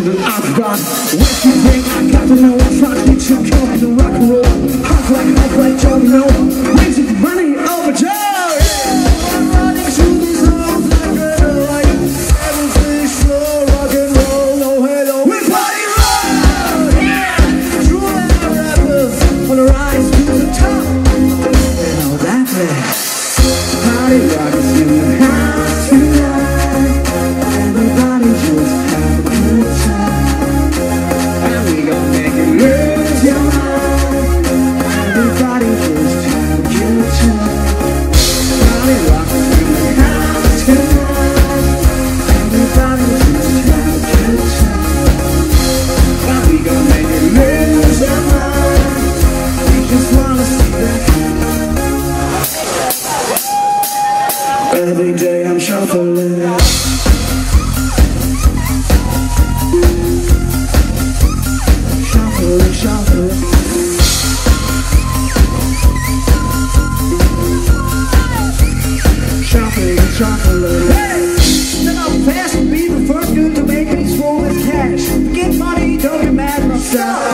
that I've got. What you think I got to know? I'm trying to get you coming to rock and roll. Half like domino, wings of money overjoyed. I'm running through these halls like red light. Everything's slow, rock and roll. Oh hello, we party roll. Yeah, true rappers on the rise to the top. You know that way. Party rockers in the house tonight. Everybody just have a good time, and we gon' make it lose your mind. Everybody just have a good time. Party rockers in the house tonight. Everybody just have a good time, and we gon' make it lose your mind. We just wanna see that. Every day I'm shuffling. Shuffling, shuffling. Shuffling, shuffling. Hey! Then I'll fast and be the first good to make these roll with cash. Get money, don't be mad at myself.